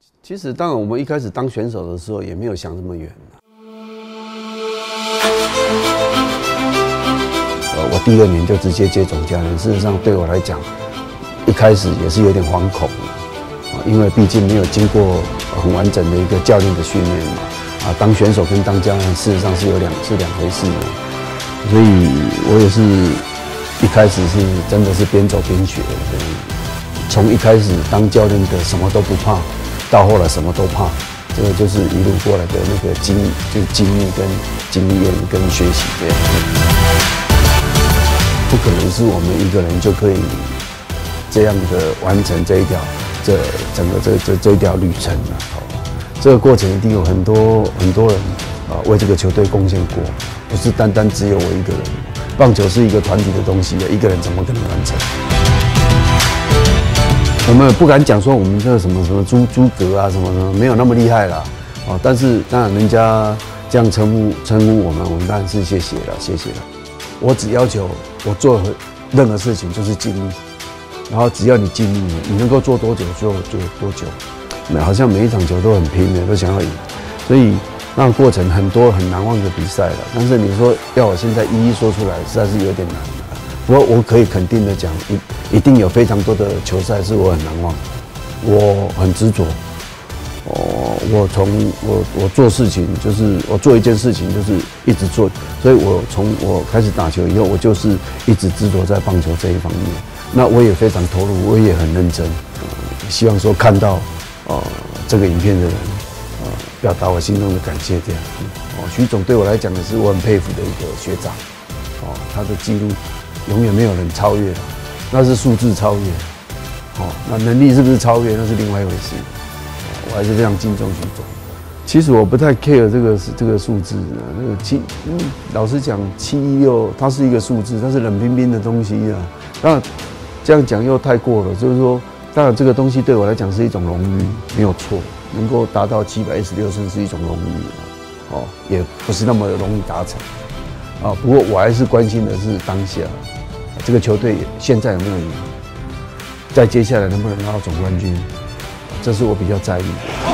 其实，当然我们一开始当选手的时候也没有想这么远。我第2年就直接接总教练，事实上对我来讲，一开始也是有点惶恐的，因为毕竟没有经过很完整的一个教练的训练嘛。当选手跟当教练事实上是两回事的，所以我也是一开始是真的是边走边学，从一开始当教练的什么都不怕，到后来什么都怕，这个就是一路过来的那个经历跟经验跟学习这样。不可能是我们一个人就可以这样的完成这一条整个这一条旅程了。这个过程一定有很多人为这个球队贡献过，不是单单只有我一个人。棒球是一个团体的东西，一个人怎么可能完成？我们不敢讲说我们这什么诸葛啊什么没有那么厉害啦，但是当然人家这样称呼我们当然是谢谢了。我只要求我做任何事情就是尽力，然后只要你尽力，你能够做多久就多久。好像每一场球都很拼的，都想要赢，所以那个过程很多很难忘的比赛了。但是你说要我现在一一说出来，实在是有点难了。不过我可以肯定的讲，一定有非常多的球赛是我很难忘的。我很执着，我做事情就是我做一件事情就是一直做，所以从我开始打球以后，我就是一直执着在棒球这一方面。那我也非常投入，我也很认真，希望说看到这个影片的人，表达我心中的感谢这样。徐总对我来讲也是我很佩服的一个学长，他的记录永远没有人超越了，那是数字超越，那能力是不是超越那是另外一回事。我还是非常敬重徐总。其实我不太 care 这个数字，那个老实讲716它是一个数字，它是冷冰冰的东西啊。当然这样讲又太过了，就是说。当然，这个东西对我来讲是一种荣誉，没有错。能够达到716胜是一种荣誉，也不是那么容易达成，不过我还是关心的是当下，这个球队现在有没有赢，再接下来能不能拿到总冠军，这是我比较在意的。